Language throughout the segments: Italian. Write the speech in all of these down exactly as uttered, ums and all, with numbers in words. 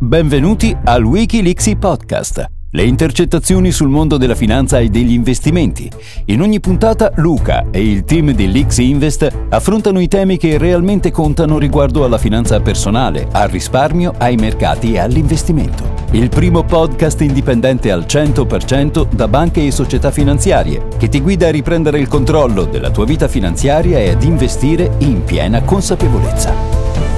Benvenuti al WikiLeaks Podcast, le intercettazioni sul mondo della finanza e degli investimenti. In ogni puntata Luca e il team di Leaks Invest affrontano i temi che realmente contano riguardo alla finanza personale, al risparmio, ai mercati e all'investimento. Il primo podcast indipendente al cento per cento da banche e società finanziarie, che ti guida a riprendere il controllo della tua vita finanziaria e ad investire in piena consapevolezza.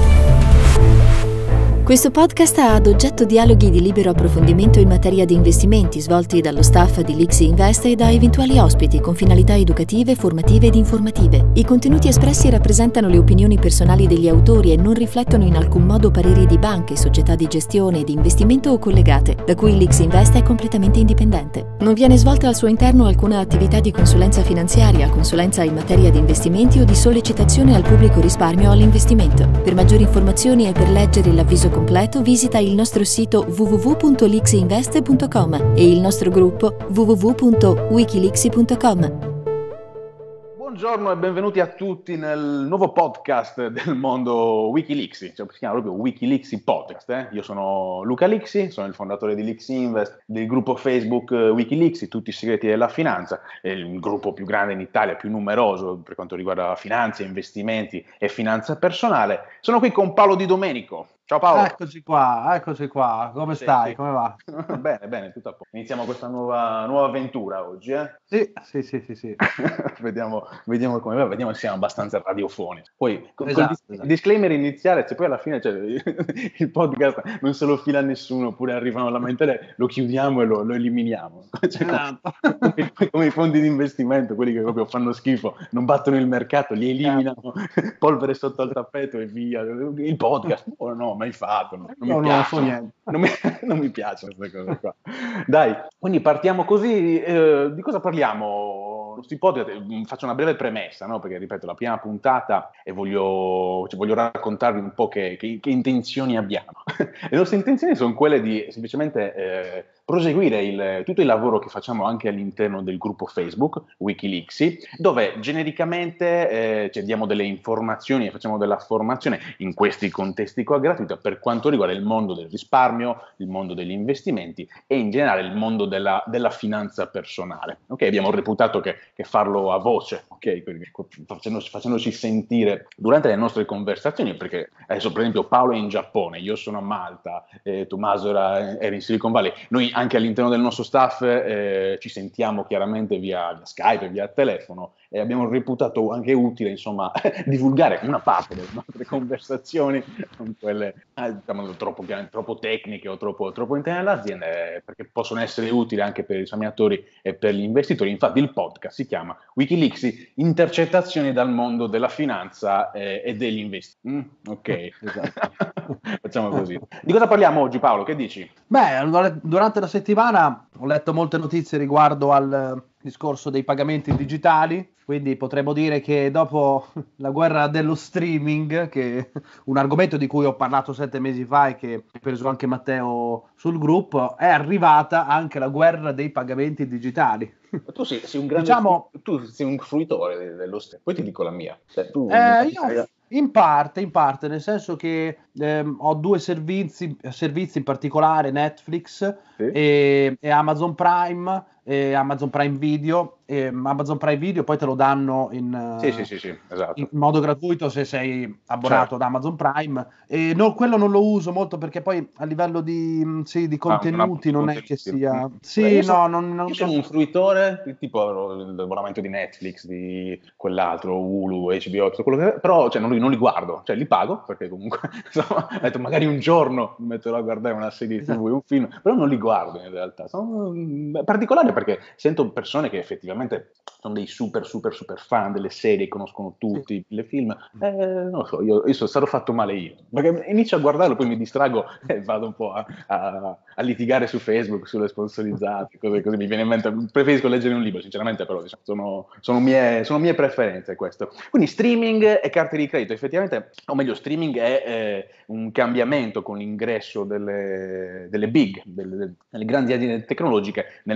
Questo podcast ha ad oggetto dialoghi di libero approfondimento in materia di investimenti svolti dallo staff di Leaks Invest e da eventuali ospiti con finalità educative, formative ed informative. I contenuti espressi rappresentano le opinioni personali degli autori e non riflettono in alcun modo pareri di banche, società di gestione e di investimento o collegate, da cui Leaks Invest è completamente indipendente. Non viene svolta al suo interno alcuna attività di consulenza finanziaria, consulenza in materia di investimenti o di sollecitazione al pubblico risparmio o all'investimento. Per maggiori informazioni e per leggere l'avviso completo visita il nostro sito w w w punto leaks invest punto com e il nostro gruppo w w w punto wikileaks punto com. Buongiorno e benvenuti a tutti nel nuovo podcast del mondo WikiLeaks, cioè si chiama proprio WikiLeaks Podcast. Eh? Io sono Luca Lixi, sono il fondatore di Leaks Invest, del gruppo Facebook WikiLeaks, tutti i segreti della finanza, è il gruppo più grande in Italia, più numeroso per quanto riguarda finanza, investimenti e finanza personale. Sono qui con Paolo Di Domenico. Ciao Paolo. Eccoci qua, eccoci qua. Come sì, stai? Sì. Come va? Bene, bene, tutto a posto. Iniziamo questa nuova, nuova avventura oggi, eh? Sì, sì, sì, sì, sì. vediamo, vediamo come va, vediamo se siamo abbastanza radiofonici. Poi, con, esatto, con il esatto. disclaimer iniziale, se poi alla fine cioè, il podcast non se lo fila nessuno, oppure arrivano a lamentare, lo chiudiamo e lo, lo eliminiamo. Cioè, esatto. come, come i fondi di investimento, quelli che proprio fanno schifo, non battono il mercato, li eliminano, polvere sotto al tappeto e via. Il podcast, oh, no, mai fatto. No. Non, no, mi non piace, so niente. Non mi, non mi piacciono queste cose qua. Dai, quindi partiamo così. Eh, di cosa parliamo? Si può, faccio una breve premessa, no? Perché ripeto, la prima puntata e voglio, cioè, voglio raccontarvi un po' che, che, che intenzioni abbiamo. Le nostre intenzioni sono quelle di semplicemente eh, proseguire il, tutto il lavoro che facciamo anche all'interno del gruppo Facebook WikiLeaks, dove genericamente eh, cioè, diamo delle informazioni e facciamo della formazione in questi contesti qua gratuita per quanto riguarda il mondo del risparmio, il mondo degli investimenti e in generale il mondo della, della finanza personale. Ok, abbiamo reputato che, che farlo a voce, ok, quindi facendoci, facendoci sentire durante le nostre conversazioni, perché adesso per esempio Paolo è in Giappone, io sono a Malta, eh, Tommaso era, era in Silicon Valley, noi anche all'interno del nostro staff eh, ci sentiamo chiaramente via, via Skype, via telefono, e abbiamo reputato anche utile insomma divulgare una parte delle nostre conversazioni, non quelle eh, diciamo, troppo, troppo tecniche o troppo, troppo interne all'azienda, eh, perché possono essere utili anche per i risparmiatori e per gli investitori. Infatti il podcast si chiama WikiLeaks Intercettazioni dal mondo della finanza eh, e degli investimenti. Mm, ok, esatto. Facciamo così. Di cosa parliamo oggi, Paolo? Che dici? Beh, durante la settimana ho letto molte notizie riguardo al discorso dei pagamenti digitali, quindi potremmo dire che dopo la guerra dello streaming, che è un argomento di cui ho parlato sette mesi fa e che ha preso anche Matteo sul gruppo, è arrivata anche la guerra dei pagamenti digitali. Tu sei, sei un grande diciamo, fru- tu sei un fruitore dello streaming, poi ti dico la mia. Cioè, tu eh, io in parte, in parte, nel senso che ehm, ho due servizi, servizi in particolare, Netflix sì. e, e Amazon Prime, e Amazon Prime Video, e Amazon Prime Video poi te lo danno in, sì, sì, sì, sì, esatto. in modo gratuito se sei abbonato certo. ad Amazon Prime, e no, quello non lo uso molto perché poi a livello di, sì, di contenuti ah, non è che sia sì, Beh, io sono, no, non, non io sono un fruitore tipo l'abbonamento di Netflix, di quell'altro Hulu, H B O, tutto quello che, però cioè, non, li, non li guardo, cioè li pago perché comunque insomma, ho detto, magari un giorno mi metterò a guardare una serie esatto. tivù, un film, però non li guardo in realtà. Sono particolari perché sento persone che effettivamente sono dei super super super fan delle serie, conoscono tutti sì. le film, eh, non lo so, io, io sono stato fatto male io, perché inizio a guardarlo, poi mi distrago e vado un po' a, a, a litigare su Facebook, sulle sponsorizzate, cose così, mi viene in mente, preferisco leggere un libro sinceramente, però diciamo, sono, sono, mie, sono mie preferenze questo. Quindi streaming e carte di credito, effettivamente, o meglio streaming è eh, un cambiamento con l'ingresso delle, delle big, delle, delle grandi aziende tecnologiche nel mondo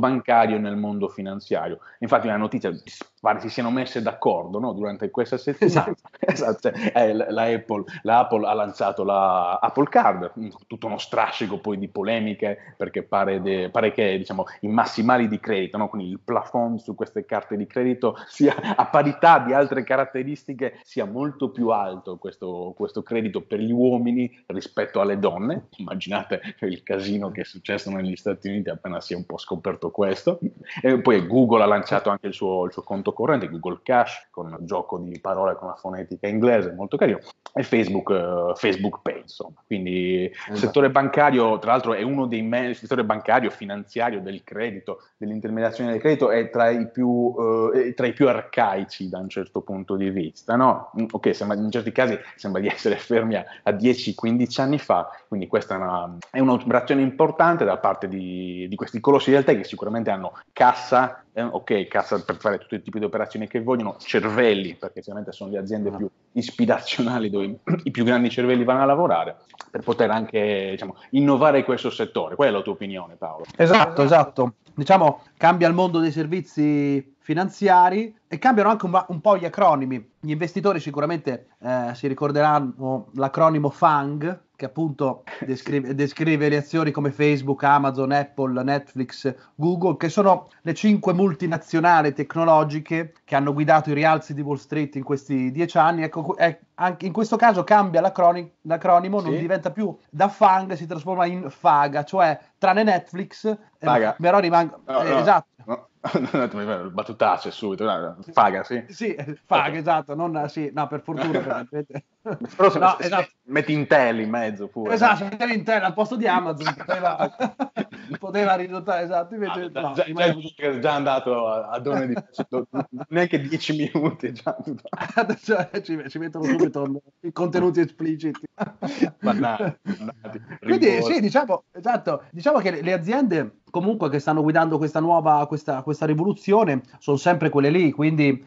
bancario nel mondo finanziario. Infatti una notizia pare si siano messe d'accordo, no? Durante questa settimana. Esatto. Esatto. Eh, la, Apple, la Apple ha lanciato la Apple Card, tutto uno strascico poi di polemiche, perché pare, de, pare che diciamo, i massimali di credito, no? Quindi il plafond su queste carte di credito sia a parità di altre caratteristiche, sia molto più alto questo, questo credito per gli uomini rispetto alle donne. Immaginate il casino che è successo negli Stati Uniti appena si è un po' scoperto questo. E poi Google ha lanciato anche il suo, il suo conto corrente, Google Cash, con un gioco di parole con la fonetica inglese molto carino, e Facebook, uh, Facebook Pay, insomma. Quindi esatto. Il settore bancario, tra l'altro, è uno dei me- il settore bancario, finanziario, del credito, dell'intermediazione del credito, è tra i più, uh, è tra i più arcaici da un certo punto di vista, no? Ok, sembra, in certi casi sembra di essere fermi a, a dieci quindici anni fa, quindi questa è, una, è un'operazione importante da parte di, di questi colossi del tech che sicuramente hanno cassa, eh, ok, cassa per fare tutti i tipi di operazioni che vogliono, cervelli, perché sicuramente sono le aziende più ispirazionali dove i, i più grandi cervelli vanno a lavorare, per poter anche, diciamo, innovare questo settore. Qual è la tua opinione, Paolo? Esatto, esatto. Diciamo, cambia il mondo dei servizi finanziari e cambiano anche un, un po' gli acronimi. Gli investitori sicuramente eh, si ricorderanno l'acronimo F A N G, che appunto descrive, descrive le azioni come Facebook, Amazon, Apple, Netflix, Google, che sono le cinque multinazionali tecnologiche che hanno guidato i rialzi di Wall Street in questi dieci anni. Ecco, è, anche in questo caso cambia l'acronimo, l'acronimo sì. Non diventa più da F A N G, si trasforma in FAGA, cioè tranne Netflix, Faga. Eh, però rimango no, eh, no, esatto. No. Battutacce subito, no, Faga, sì. Sì, Faga, okay. Esatto, non sì, no, per fortuna. Però se, no, se, esatto. Metti Intel in mezzo pure. Esatto, no? Se Intel al posto di Amazon poteva, poteva risultare, esatto, invece ah, no, già, rimane... già, già andato a, a donne di neanche dieci minuti già. Cioè, ci, ci mettono subito i contenuti espliciti. Bannati, bannati, quindi sì, diciamo, esatto, diciamo che le aziende comunque che stanno guidando questa nuova, questa, questa rivoluzione sono sempre quelle lì, quindi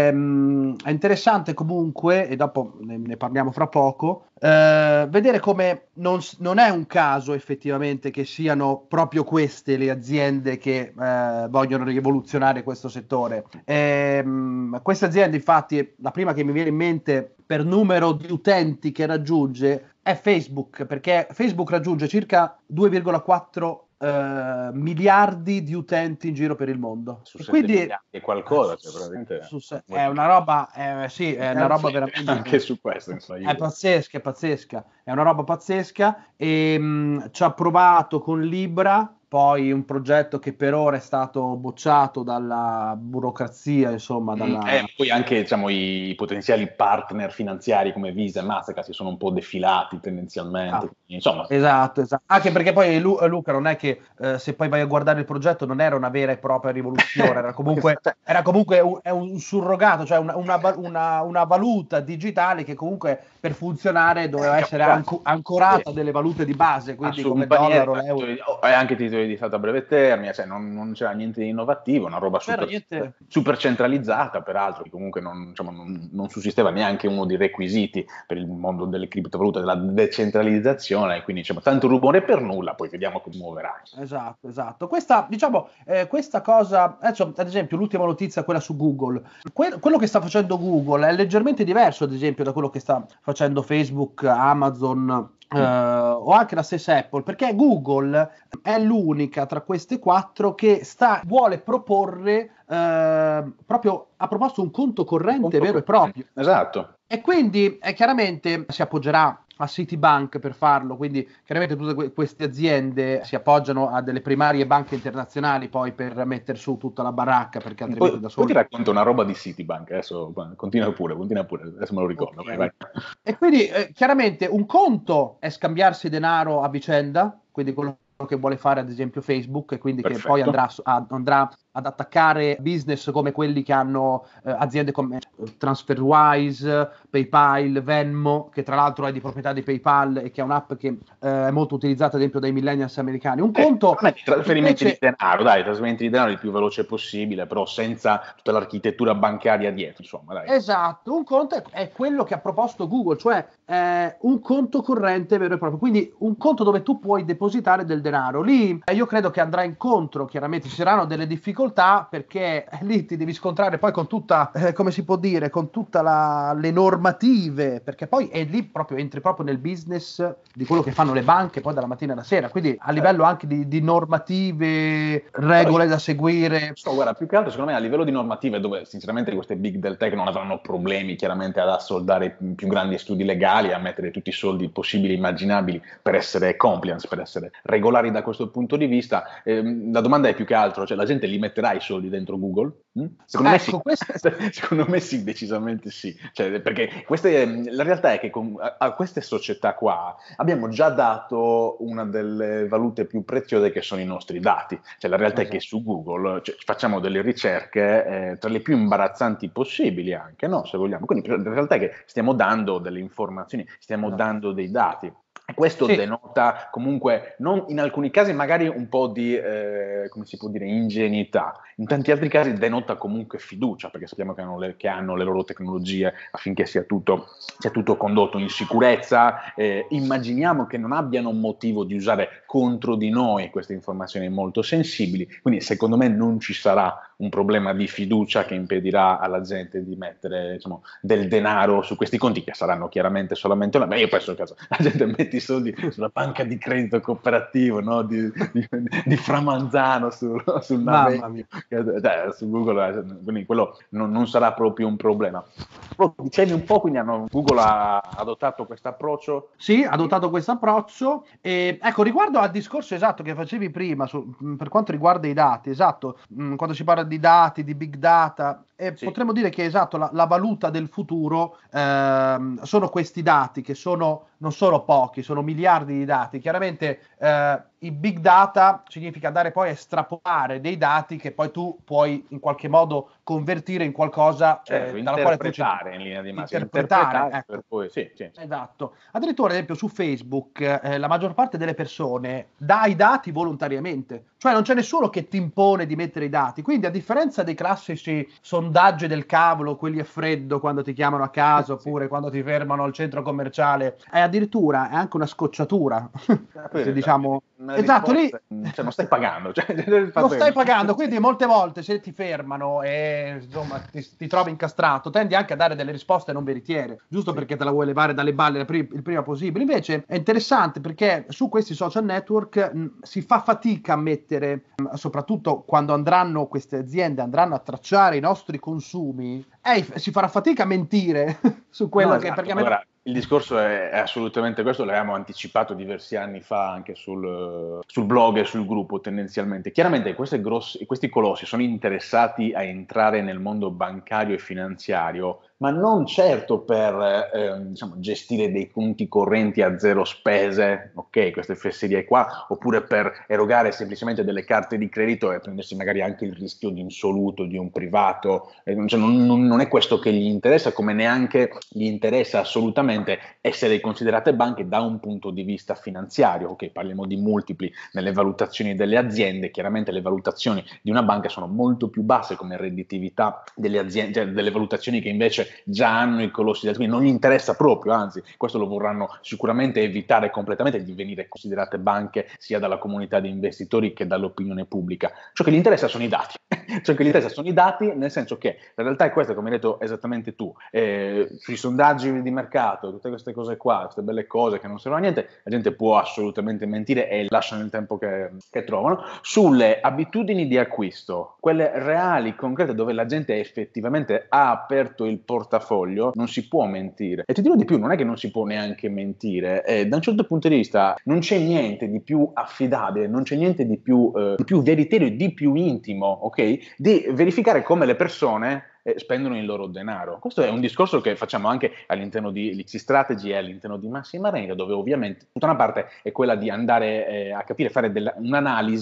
ehm, è interessante comunque, e dopo ne, ne parliamo fra poco, eh, vedere come non, non è un caso effettivamente che siano proprio queste le aziende che eh, vogliono rivoluzionare questo settore. Ehm, queste aziende, infatti, la prima che mi viene in mente per numero di utenti che raggiunge è Facebook, perché Facebook raggiunge circa due virgola quattro Uh, miliardi di utenti in giro per il mondo. Su quindi è qualcosa, cioè, veramente su se, è una roba eh, sì, è una roba veramente anche su questo insomma, è pazzesca, è pazzesca, è una roba pazzesca e mh, ci ha provato con Libra, poi un progetto che per ora è stato bocciato dalla burocrazia, insomma, dalla... E eh, poi anche, diciamo, i potenziali partner finanziari come Visa e Mastercard si sono un po' defilati tendenzialmente. Ah, insomma. Esatto, esatto. Anche perché poi Lu- Luca non è che eh, se poi vai a guardare il progetto non era una vera e propria rivoluzione, era comunque, era comunque un, è un surrogato, cioè una, una, una, una valuta digitale che comunque per funzionare doveva essere anco, ancorata a delle valute di base, quindi come il dollaro, l'euro. E anche titoli di Stato a breve termine, cioè non, non c'era niente di innovativo, una roba super, super centralizzata, peraltro, che comunque non, diciamo, non, non sussisteva neanche uno dei requisiti per il mondo delle criptovalute, della decentralizzazione, quindi diciamo, tanto rumore per nulla, poi vediamo come muoverà. Esatto, esatto. Questa, diciamo, eh, questa cosa, adesso, ad esempio, l'ultima notizia, quella su Google, que- quello che sta facendo Google è leggermente diverso, ad esempio, da quello che sta facendo Facebook, Amazon, Uh, o anche la stessa Apple, perché Google è l'unica tra queste quattro che sta vuole proporre uh, proprio ha proposto un conto corrente conto vero corrente. e proprio. Esatto. E quindi eh, chiaramente si appoggerà a Citibank per farlo, quindi chiaramente tutte que- queste aziende si appoggiano a delle primarie banche internazionali poi per mettere su tutta la baracca, perché altrimenti poi, da soli... Poi ti racconto una roba di Citibank, adesso continua pure, continua pure, adesso me lo ricordo. Okay. Vai, vai. E quindi eh, chiaramente un conto è scambiarsi denaro a vicenda, quindi quello che vuole fare ad esempio Facebook, e quindi Perfetto. Che poi andrà, a, andrà ad attaccare business come quelli che hanno eh, aziende come TransferWise, PayPal, Venmo, che tra l'altro è di proprietà di PayPal e che è un'app che eh, è molto utilizzata ad esempio dai millennials americani. Un eh, conto non è trasferimenti invece... di denaro, dai, trasferimenti di denaro il più veloce possibile, però senza tutta l'architettura bancaria dietro, insomma, dai. Esatto, un conto è, è quello che ha proposto Google, cioè eh, un conto corrente vero e proprio, quindi un conto dove tu puoi depositare del denaro. Lì eh, io credo che andrà incontro, chiaramente ci saranno delle difficoltà, perché eh, lì ti devi scontrare poi con tutta, eh, come si può dire, con tutte le normative, perché poi è lì proprio, entri proprio nel business di quello che fanno le banche poi dalla mattina alla sera, quindi a livello anche di, di normative, regole da seguire. So, guarda, più che altro secondo me a livello di normative, dove sinceramente queste big del tech non avranno problemi chiaramente ad assoldare i più grandi studi legali, a mettere tutti i soldi possibili e immaginabili per essere compliance, per essere regolari da questo punto di vista. Eh, la domanda è più che altro, cioè la gente li metterà i soldi dentro Google? Mm? Secondo ecco, me sì, questo... secondo me sì, decisamente sì, cioè, perché queste, la realtà è che con, a, a queste società qua abbiamo già dato una delle valute più preziose che sono i nostri dati, cioè la realtà esatto. è che su Google cioè, facciamo delle ricerche eh, tra le più imbarazzanti possibili anche, no? Se vogliamo, quindi la realtà è che stiamo dando delle informazioni, stiamo esatto. dando dei dati. Questo sì. denota comunque, non, in alcuni casi magari un po' di, eh, come si può dire, ingenuità, in tanti altri casi denota comunque fiducia, perché sappiamo che hanno le, che hanno le loro tecnologie affinché sia tutto, sia tutto condotto in sicurezza. Eh, immaginiamo che non abbiano motivo di usare contro di noi queste informazioni molto sensibili, quindi secondo me non ci sarà un problema di fiducia che impedirà alla gente di mettere diciamo, del denaro su questi conti, che saranno chiaramente solamente una. Beh, io penso che la gente mette i soldi sulla banca di credito cooperativo, no? di, di, di Framanzano sul, sul Navegno, cioè, su Google, quindi quello non, non sarà proprio un problema. Però dicevi un po', quindi hanno, Google ha adottato questo approccio? Sì, ha adottato questo approccio e ecco, riguardo al discorso esatto che facevi prima su, per quanto riguarda i dati, esatto, mh, quando si parla di dati, di big data, e sì. potremmo dire che esatto, la, la valuta del futuro ehm, sono questi dati che sono non solo pochi, sono miliardi di dati. Chiaramente eh, i big data significa andare poi a estrapolare dei dati che poi tu puoi in qualche modo convertire in qualcosa certo, eh, dalla quale tu interpretare in linea di massima, interpretare, interpretare ecco. per poi, sì, sì. Esatto. Addirittura ad esempio su Facebook eh, la maggior parte delle persone dà i dati volontariamente, cioè non c'è nessuno che ti impone di mettere i dati, quindi a differenza dei classici sondaggi del cavolo, quelli a freddo quando ti chiamano a casa oppure sì. quando ti fermano al centro commerciale, è addirittura è anche una scocciatura se diciamo esatto lì cioè, non stai pagando cioè, non stai pagando, quindi molte volte se ti fermano e insomma ti, ti trovi incastrato tendi anche a dare delle risposte non veritiere, giusto sì. perché te la vuoi levare dalle balle il prima possibile. Invece è interessante perché su questi social network mh, si fa fatica a mettere, mh, soprattutto quando andranno queste aziende andranno a tracciare i nostri consumi, eh, si farà fatica a mentire su quello no, che esatto. perché allora, il discorso è, è assolutamente questo, l'avevamo anticipato diversi anni fa anche sul, sul blog e sul gruppo tendenzialmente. Chiaramente questi, grossi, questi colossi sono interessati a entrare nel mondo bancario e finanziario, ma non certo per eh, diciamo, gestire dei conti correnti a zero spese, ok, queste fesserie qua, oppure per erogare semplicemente delle carte di credito e prendersi magari anche il rischio di insoluto di un privato. Eh, cioè, non, non è questo che gli interessa, come neanche gli interessa assolutamente essere considerate banche da un punto di vista finanziario. Ok, parliamo di multipli nelle valutazioni delle aziende, chiaramente le valutazioni di una banca sono molto più basse come redditività delle aziende, cioè delle valutazioni che invece già hanno i colossi del quindi non gli interessa proprio, anzi questo lo vorranno sicuramente evitare completamente di venire considerate banche sia dalla comunità di investitori che dall'opinione pubblica. Ciò che gli interessa sono i dati, ciò che gli interessa sono i dati, nel senso che la realtà è questa, come hai detto esattamente tu, eh, sui sondaggi di mercato, tutte queste cose qua, queste belle cose che non servono a niente, la gente può assolutamente mentire e lasciano il tempo che, che trovano. Sulle abitudini di acquisto, quelle reali, concrete, dove la gente effettivamente ha aperto il portafoglio, non si può mentire. E ti dirò di più, non è che non si può neanche mentire, eh, da un certo punto di vista non c'è niente di più affidabile, non c'è niente di più, eh, di più veritiero e di più intimo, ok? Di verificare come le persone eh, spendono il loro denaro. Questo è un discorso che facciamo anche all'interno di Lixi Strategy e all'interno di Massima Renga, dove ovviamente tutta una parte è quella di andare eh, a capire, fare della, un'analisi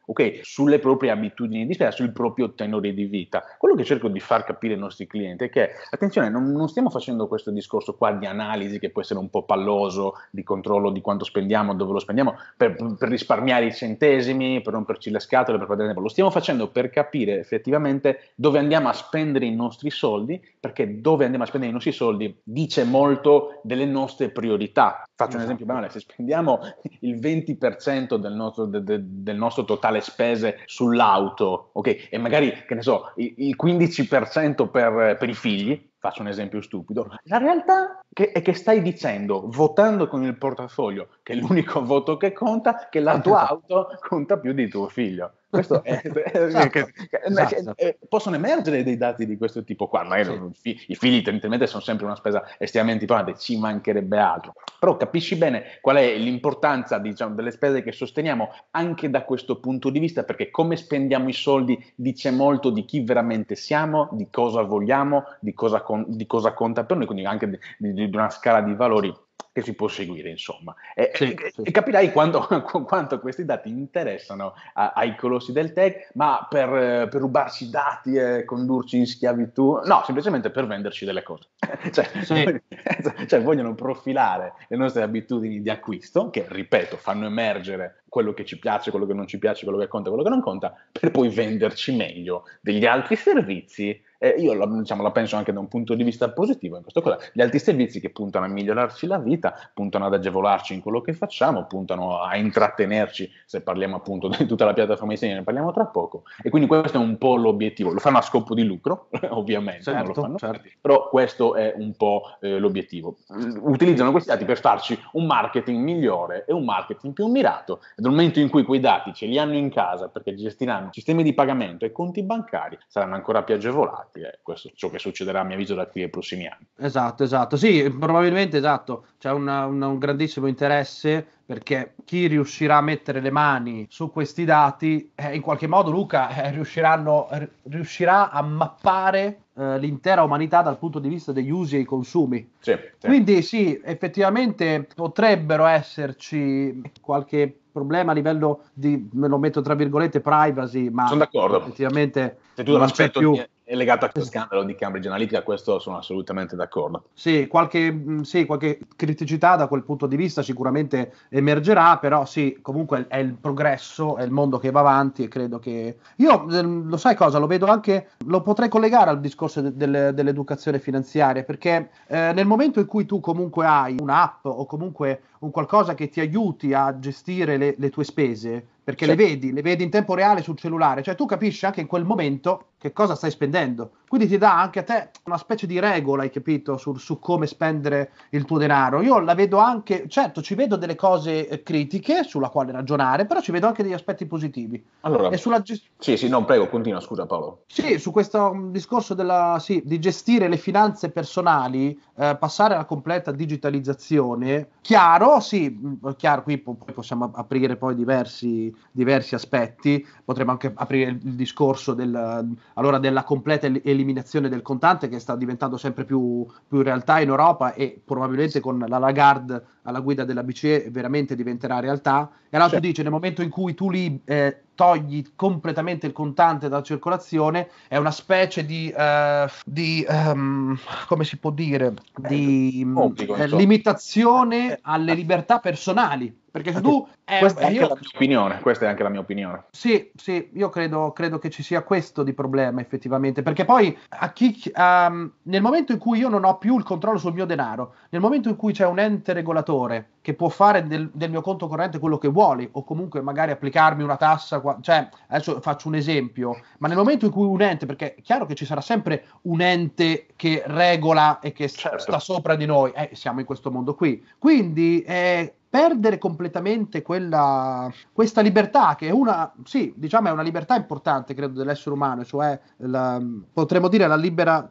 ok, sulle proprie abitudini di spesa, sul proprio tenore di vita. Quello che cerco di far capire ai nostri clienti è che, attenzione, non, non stiamo facendo questo discorso qua di analisi che può essere un po' palloso, di controllo di quanto spendiamo, dove lo spendiamo, per, per risparmiare i centesimi, per romperci le scatole, per fare tempo. Lo stiamo facendo per capire effettivamente dove andiamo a spendere i nostri soldi, perché dove andiamo a spendere i nostri soldi dice molto delle nostre priorità. Faccio un esempio banale: se spendiamo il venti per cento del nostro, de, de, del nostro totale spese sull'auto, ok, e magari, che ne so, il, il quindici per cento per, per i figli, faccio un esempio stupido, la realtà che, è che stai dicendo, votando con il portafoglio, che è l'unico voto che conta, che la tua auto conta più di tuo figlio. Questo è, esatto, che, che, esatto. Che, possono emergere dei dati di questo tipo qua. Magari sì. I figli tendenzialmente sono sempre una spesa estremamente importante, ci mancherebbe altro, però capisci bene qual è l'importanza, diciamo, delle spese che sosteniamo anche da questo punto di vista, perché come spendiamo i soldi dice molto di chi veramente siamo, di cosa vogliamo, di cosa, con, di cosa conta per noi, quindi anche di, di, di una scala di valori che si può seguire, insomma. E, sì, e, sì. e capirai quanto, quanto questi dati interessano a, ai colossi del tech, ma per, per rubarci dati e condurci in schiavitù, no, semplicemente per venderci delle cose. cioè, sì. vogliono, cioè, vogliono profilare le nostre abitudini di acquisto, che, ripeto, fanno emergere quello che ci piace, quello che non ci piace, quello che conta, quello che non conta, per poi venderci meglio degli altri servizi. Eh, io la, diciamo, la penso anche da un punto di vista positivo in questo cosa. Gli altri servizi che puntano a migliorarci la vita, puntano ad agevolarci in quello che facciamo, puntano a intrattenerci, se parliamo appunto di tutta la piattaforma di segno, ne parliamo tra poco, e quindi questo è un po' l'obiettivo. Lo fanno a scopo di lucro, ovviamente, certo, non lo fanno, certo. Però questo è un po' eh, l'obiettivo. Utilizzano questi dati per farci un marketing migliore e un marketing più mirato. Nel momento in cui quei dati ce li hanno in casa, perché gestiranno sistemi di pagamento e conti bancari, saranno ancora più agevolati. Eh, questo è ciò che succederà, a mio avviso, da qui ai prossimi anni. Esatto, esatto. Sì, probabilmente, esatto, c'è una, una, un grandissimo interesse, perché chi riuscirà a mettere le mani su questi dati, eh, in qualche modo, Luca, eh, riusciranno, r- riuscirà a mappare eh, l'intera umanità dal punto di vista degli usi e i consumi. Sì, sì. Quindi sì, effettivamente potrebbero esserci qualche problema a livello di, me lo metto tra virgolette, privacy, ma sono d'accordo. Effettivamente se tu l'aspetto più... è legato a questo scandalo di Cambridge Analytica, questo sono assolutamente d'accordo. Sì, qualche, sì, qualche criticità da quel punto di vista sicuramente emergerà, però sì, comunque è il progresso, è il mondo che va avanti, e credo che... Io, lo sai cosa, lo vedo anche, lo potrei collegare al discorso de- de- dell'educazione finanziaria, perché eh, nel momento in cui tu comunque hai un'app o comunque un qualcosa che ti aiuti a gestire le, le tue spese, perché certo. le vedi, le vedi in tempo reale sul cellulare, cioè tu capisci anche in quel momento che cosa stai spendendo, quindi ti dà anche a te una specie di regola, hai capito, su, su come spendere il tuo denaro. Io la vedo anche, certo, ci vedo delle cose critiche sulla quale ragionare, però ci vedo anche degli aspetti positivi. Allora, e sulla gest- sì, sì, no, prego, continua, scusa Paolo. Sì, su questo discorso della, sì, di gestire le finanze personali, eh, passare alla completa digitalizzazione, chiaro, sì, chiaro, qui po- possiamo aprire poi diversi diversi aspetti, potremmo anche aprire il discorso del, allora, della completa eliminazione del contante, che sta diventando sempre più, più realtà in Europa, e probabilmente con la Lagarde alla guida della B C E veramente diventerà realtà. E allora certo. tu dici, nel momento in cui tu li eh, togli completamente il contante dalla circolazione, è una specie di, uh, di um, come si può dire, di Obbligo, eh, limitazione alle libertà personali. Perché se tu eh, questa è anche io, la mia opinione, questa è anche la mia opinione. Sì, sì, io credo, credo che ci sia questo di problema effettivamente, perché poi a chi, um, nel momento in cui io non ho più il controllo sul mio denaro, nel momento in cui c'è un ente regolatore che può fare del, del mio conto corrente quello che vuole, o comunque magari applicarmi una tassa, cioè adesso faccio un esempio, ma nel momento in cui un ente, perché è chiaro che ci sarà sempre un ente che regola e che certo. sta sopra di noi, eh, siamo in questo mondo qui, quindi eh, perdere completamente quella, questa libertà, che è una, sì, diciamo è una libertà importante, credo, dell'essere umano, cioè la, potremmo dire la libera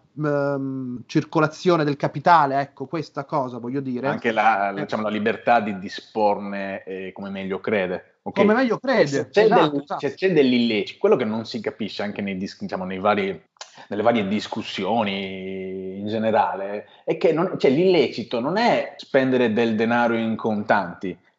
um, circolazione del capitale, ecco, questa cosa voglio dire. Anche la, diciamo, la libertà di disporne eh, come meglio crede. Okay. Come meglio crede. Se c'è, esatto, del, esatto. Se c'è dell'illecito, quello che non si capisce anche nei, diciamo, nei vari... nelle varie discussioni in generale, è che non, cioè, l'illecito non è spendere del denaro in contanti,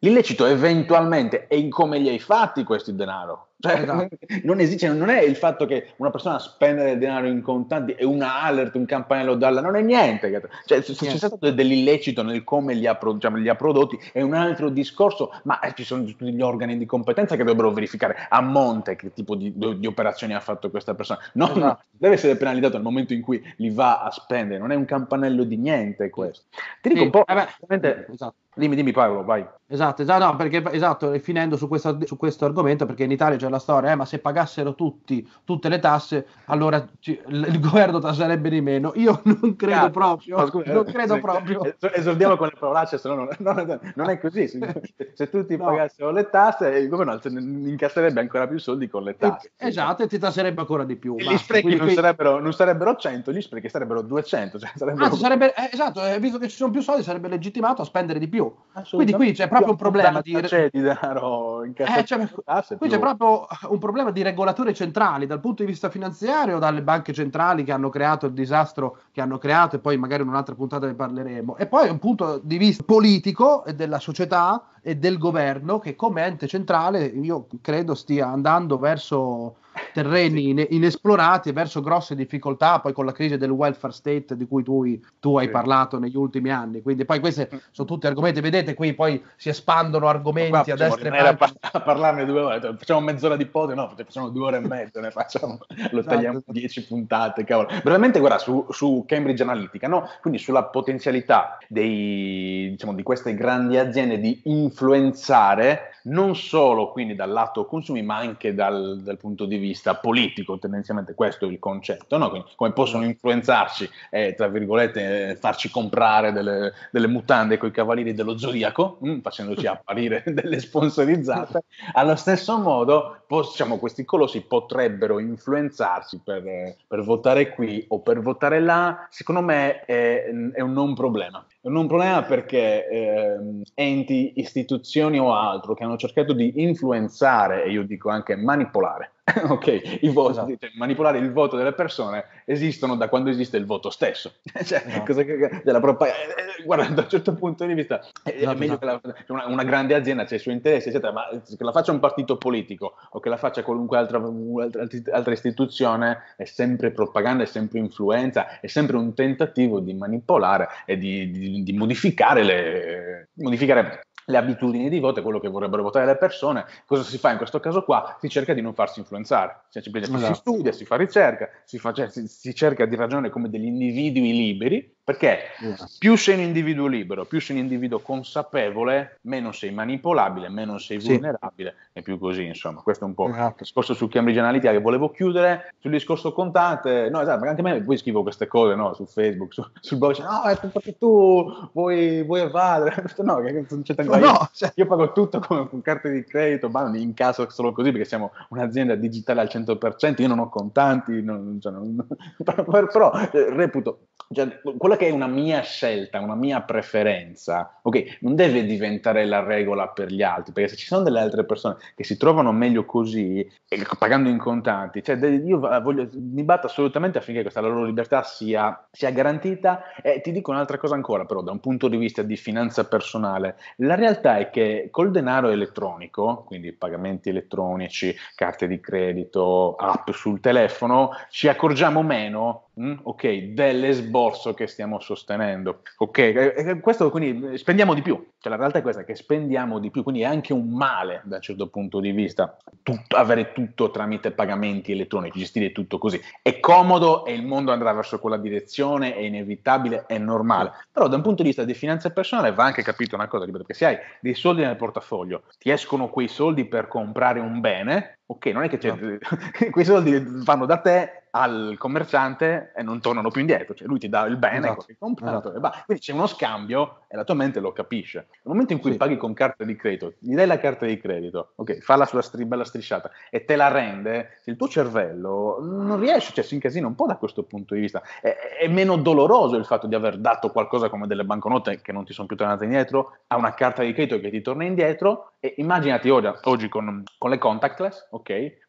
L'illecito eventualmente è in come li hai fatti questi denaro. Cioè, esatto. non, esiste, non è il fatto che una persona spende del denaro in contanti e una alert, un campanello d'allarme, non è niente. Cioè, se c'è stato dell'illecito nel come li ha, cioè, li ha prodotti è un altro discorso, ma eh, ci sono tutti gli organi di competenza che dovrebbero verificare a monte che tipo di, di operazioni ha fatto questa persona. Non, esatto. non deve essere penalizzato nel momento in cui li va a spendere, non è un campanello di niente questo. Ti dico sì, un po', eh esatto. Dimmi, dimmi Paolo, vai. Esatto, esatto, no, perché esatto, e finendo su questo, su questo argomento, perché in Italia c'è la storia, eh, ma se pagassero tutti tutte le tasse, allora ci, il, il governo tasserebbe di meno. Io non credo Cazzo, proprio, no, scusa, non credo sì, proprio. Esordiamo con le parolacce, se no non, non, non è così. Se, se tutti no. pagassero le tasse, il governo incasserebbe ancora più soldi con le tasse. E, esatto, e ti tasserebbe ancora di più. E gli sprechi Quindi, non, qui... sarebbero, non sarebbero cento, gli sprechi sarebbero duecento. Cioè sarebbero... Anzi, sarebbe, eh, esatto, eh, visto che ci sono più soldi, sarebbe legittimato a spendere di più. Quindi qui c'è proprio un problema di, c'è di denaro in eh, cioè, tasse, qui più... c'è proprio un problema di regolatori centrali dal punto di vista finanziario, dalle banche centrali che hanno creato il disastro che hanno creato, e poi magari in un'altra puntata ne parleremo, e poi un punto di vista politico e della società e del governo che come ente centrale io credo stia andando verso terreni sì. inesplorati, verso grosse difficoltà, poi con la crisi del welfare state di cui tu, tu hai sì. parlato negli ultimi anni. Quindi poi questi sono tutti argomenti, vedete qui poi si espandono argomenti a destra e a manca. A parlarne due ore, facciamo mezz'ora di podcast, no, facciamo due ore e mezza, ne facciamo, lo esatto. tagliamo dieci puntate, cavolo. Veramente guarda, su, su Cambridge Analytica, no? Quindi sulla potenzialità dei, diciamo, di queste grandi aziende di influenzare non solo quindi dal lato consumi, ma anche dal, dal punto di vista politico, tendenzialmente questo è il concetto, no? Quindi come possono influenzarci, eh, tra virgolette, eh, farci comprare delle, delle mutande con i cavalieri dello zodiaco, mh, facendoci apparire delle sponsorizzate, allo stesso modo diciamo, questi colossi potrebbero influenzarci per, per votare qui o per votare là. Secondo me è, è un non problema. È un non problema perché eh, enti, istituzioni o altro che hanno cercato di influenzare, e io dico anche manipolare, ok, i voti, esatto. cioè, manipolare il voto delle persone esistono da quando esiste il voto stesso. cioè, no. cosa che, cioè, la propag- eh, guarda, da un certo punto di vista è, esatto, è meglio esatto. che la, una, una grande azienda c'è i suoi interessi, eccetera, ma che la faccia un partito politico o che la faccia qualunque altra, altra, altra istituzione è sempre propaganda, è sempre influenza, è sempre un tentativo di manipolare e di, di, di modificare le modificare le abitudini di voto, è quello che vorrebbero votare le persone. Cosa si fa in questo caso qua? Si cerca di non farsi influenzare, cioè, esatto. si studia, si fa ricerca, si, fa, cioè, si, si cerca di ragionare come degli individui liberi, perché esatto. più sei un individuo libero, più sei un individuo consapevole, meno sei manipolabile, meno sei sì. vulnerabile e più così, insomma. Questo è un po' esatto. il discorso su Cambridge Analytica che volevo chiudere. Sul discorso contante, no esatto, anche a me poi scrivo queste cose, no, su Facebook, su, sul blog, no, è perché tu vuoi, vuoi evadere, no, che non c'è tanto. No, io, cioè, io pago tutto con, con carte di credito, ma in caso solo così perché siamo un'azienda digitale al cento per cento, io non ho contanti, non, cioè, non, però, però eh, reputo, cioè, quella che è una mia scelta, una mia preferenza, ok, non deve diventare la regola per gli altri, perché se ci sono delle altre persone che si trovano meglio così, eh, pagando in contanti, cioè io voglio, mi batto assolutamente affinché questa loro libertà sia, sia garantita. E ti dico un'altra cosa ancora, però da un punto di vista di finanza personale, la realtà è che col denaro elettronico, quindi pagamenti elettronici, carte di credito, app sul telefono, ci accorgiamo meno, mm, ok, dell'esborso che stiamo sostenendo, ok, e questo quindi spendiamo di più, cioè la realtà è questa, che spendiamo di più, quindi è anche un male da un certo punto di vista, tutto, avere tutto tramite pagamenti elettronici, gestire tutto così, è comodo e il mondo andrà verso quella direzione, è inevitabile, è normale, però da un punto di vista di finanza personale va anche capito una cosa, ripeto, che se hai dei soldi nel portafoglio, ti escono quei soldi per comprare un bene, ok, non è che c'è, no. quei soldi vanno da te al commerciante e non tornano più indietro, cioè lui ti dà il bene esatto. che hai comprato, esatto. e va. Quindi c'è uno scambio e la tua mente lo capisce. Nel momento in cui sì. paghi con carta di credito, gli dai la carta di credito, ok, fa la sua stri- bella strisciata e te la rende, il tuo cervello non riesce, cioè si incasina un po' da questo punto di vista. È, è meno doloroso il fatto di aver dato qualcosa come delle banconote che non ti sono più tornate indietro a una carta di credito che ti torna indietro. E immaginati ora, oggi con, con le contactless, ok,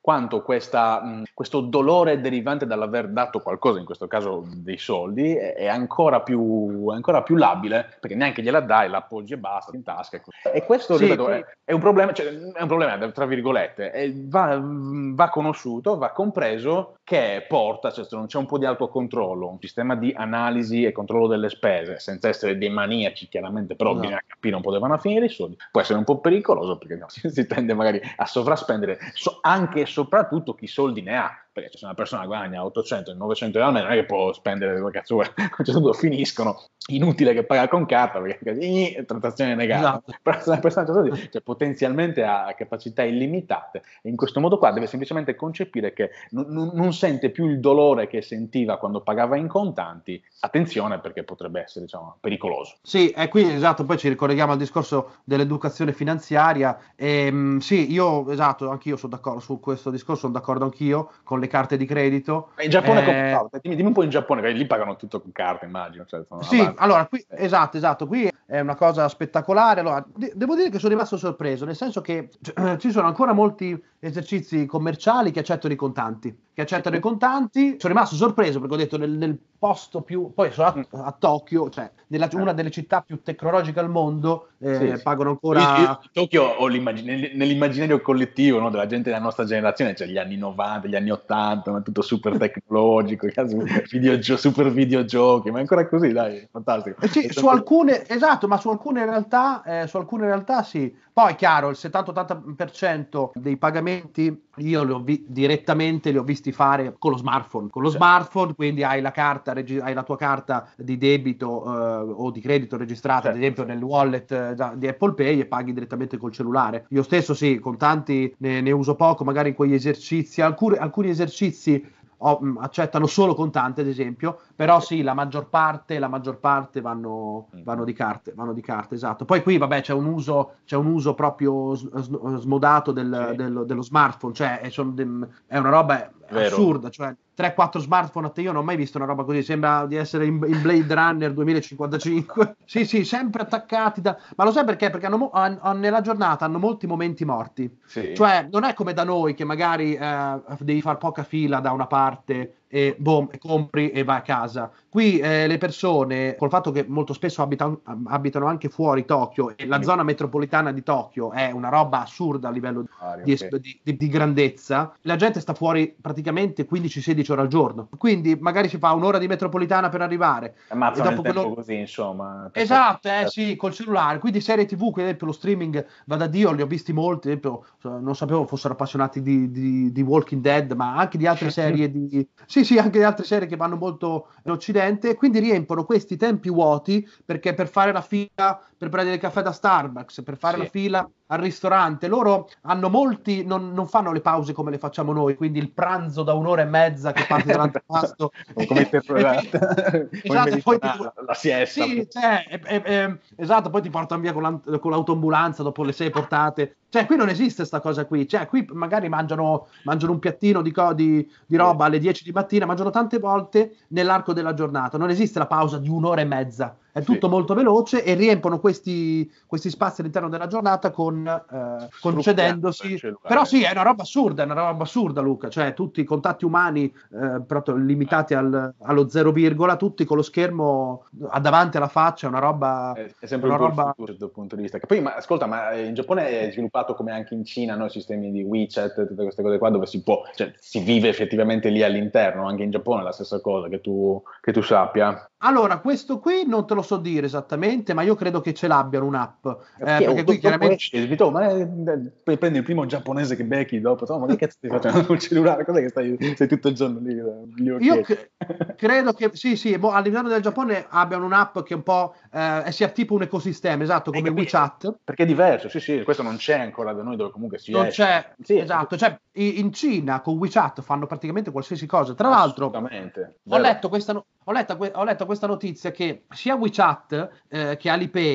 quanto questa, mh, questo dolore derivante dall'aver dato qualcosa, in questo caso dei soldi, è, è ancora più, è ancora più labile, perché neanche gliela dai, la appoggi e basta in tasca. E questo, Sì, ripeto, sì. è, è un problema, cioè, è un problema tra virgolette, e va, va conosciuto, va compreso, che porta, cioè se non c'è un po' di autocontrollo, un sistema di analisi e controllo delle spese, senza essere dei maniaci chiaramente, però No. bisogna capire un po' dove vanno a finire i soldi, può essere un po' pericoloso, perché no, si, si tende magari a sovraspendere, so, anche e soprattutto chi soldi ne ha, perché se una persona guadagna ottocento novecento euro al mese non è che può spendere dove cazzo vuole, a un certo punto finiscono, inutile che paga con carta perché eh, transazione negata. Esatto. Però se una persona cioè, potenzialmente ha capacità illimitate, e in questo modo qua deve semplicemente concepire che non, non, non sente più il dolore che sentiva quando pagava in contanti, attenzione perché potrebbe essere, diciamo, pericoloso. Sì, e qui esatto, poi ci ricolleghiamo al discorso dell'educazione finanziaria. E, sì, io esatto, anch'io sono d'accordo su questo discorso, sono d'accordo anch'io con le carte di credito. In Giappone eh, come fa? Dimmi, dimmi un po' in Giappone, perché lì pagano tutto con carte, immagino. Cioè, sono Sì, avanti. allora qui esatto, esatto, qui è una cosa spettacolare. Allora, de- devo dire che sono rimasto sorpreso, nel senso che cioè, ci sono ancora molti esercizi commerciali che accettano i contanti, che accettano i contanti. Sono rimasto sorpreso perché ho detto nel, nel posto più, poi sono a, a Tokyo, cioè nella, una delle città più tecnologiche al mondo, eh, Sì, sì. pagano ancora. Io, io, Tokyo ho l'immagine, nell'immaginario collettivo, no, della gente della nostra generazione, cioè gli anni novanta, gli anni ottanta, ma tutto super tecnologico, videogio- super videogiochi, ma è ancora così, dai, fantastico. Eh sì, su alcune, esatto, ma su alcune realtà, eh, su alcune realtà sì. Poi è chiaro, il settanta ottanta per cento dei pagamenti io li ho vi- direttamente li ho visti fare con lo smartphone, con lo Sì. smartphone, quindi hai la carta, regi- hai la tua carta di debito eh, o di credito registrata, Certo. ad esempio nel wallet eh, da- di Apple Pay, e paghi direttamente col cellulare. Io stesso sì, contanti ne, ne uso poco, magari in quegli esercizi, alcuni, alcuni esercizi oh, mh, accettano solo contanti, ad esempio, però sì, la maggior parte, la maggior parte vanno, vanno di carte, vanno di carte, esatto. Poi qui, vabbè, c'è un uso, c'è un uso proprio s- s- smodato del- Sì. dello, dello smartphone, cioè è, son dem- è una roba Vero. assurda, cioè tre quattro smartphone a te, io non ho mai visto una roba così, sembra di essere in, in Blade Runner duemilacinquantacinque. Sì, sì, sempre attaccati da... Ma lo sai perché? Perché hanno, mo- han- han- nella giornata hanno molti momenti morti. Sì. Cioè, non è come da noi che magari eh, devi fare poca fila da una parte e boom, e compri e vai a casa. Qui eh, le persone, col fatto che molto spesso abitano, abitano anche fuori Tokyo, e la zona metropolitana di Tokyo è una roba assurda a livello di, Ok. di- di- di grandezza, la gente sta fuori praticamente quindici sedici ore al giorno. Quindi magari si fa un'ora di metropolitana per arrivare. Ammazza e nel dopo tempo quello- così, insomma. Esatto, eh sì, col cellulare. Quindi serie tivù, che ad esempio lo streaming va da Dio, li ho visti molti, ad esempio, non sapevo fossero appassionati di, di, di Walking Dead, ma anche di altre serie di... Sì, sì, anche di altre serie che vanno molto in Occidente, e quindi riempiono questi tempi vuoti, perché per fare la fila, per prendere il caffè da Starbucks, per fare Sì. la fila al ristorante, loro hanno molti, non, non fanno le pause come le facciamo noi, quindi il pranzo da un'ora e mezza che parte dall'antipasto. come il tempo- Esatto, poi ti- la, la siesta. sì, cioè, e- e- e- esatto, poi ti portano via con, l'an- con l'autoambulanza dopo le sei portate. Cioè, qui non esiste sta cosa qui. Cioè, qui magari mangiano, mangiano un piattino di, co- di, di roba alle dieci di mattina, mangiano tante volte nell'arco della giornata. Non esiste la pausa di un'ora e mezza. È tutto Sì. molto veloce, e riempono questi, questi spazi all'interno della giornata con eh, concedendosi. il cellulare. Però sì, è una roba assurda, è una roba assurda, Luca. Cioè, tutti i contatti umani eh, proprio limitati al- allo zero virgola, tutti con lo schermo a- davanti alla faccia, è una roba. È, è sempre una un po' roba... il futuro da questo punto di vista. Che poi, ma ascolta, ma in Giappone è sviluppato come anche in Cina, no? I sistemi di WeChat, tutte queste cose qua, dove si può, cioè si vive effettivamente lì all'interno. Anche in Giappone è la stessa cosa, che tu, che tu sappia. Allora, questo qui non te lo so dire esattamente, ma io credo che ce l'abbiano un'app. Eh, Perché, perché oh, qui dopo chiaramente. esci, oh, ma eh, poi prendi il primo giapponese che becchi dopo, oh, ma che cazzo stai facendo col cellulare? Cos'è che stai, stai tutto il giorno lì? Gli occhi? Io cre- credo che sì, sì, boh, all'interno del Giappone abbiano un'app che un po' eh, sia tipo un ecosistema, esatto, come Hai capito? WeChat. Perché è diverso, sì, sì, questo non c'è ancora da noi, dove comunque si Non esce. c'è, Sì, esatto, cioè i- in Cina con WeChat fanno praticamente qualsiasi cosa. Tra l'altro, assolutamente. ho Vero. letto questa, no- ho letto, que- ho letto questa notizia che sia WeChat eh, che Alipay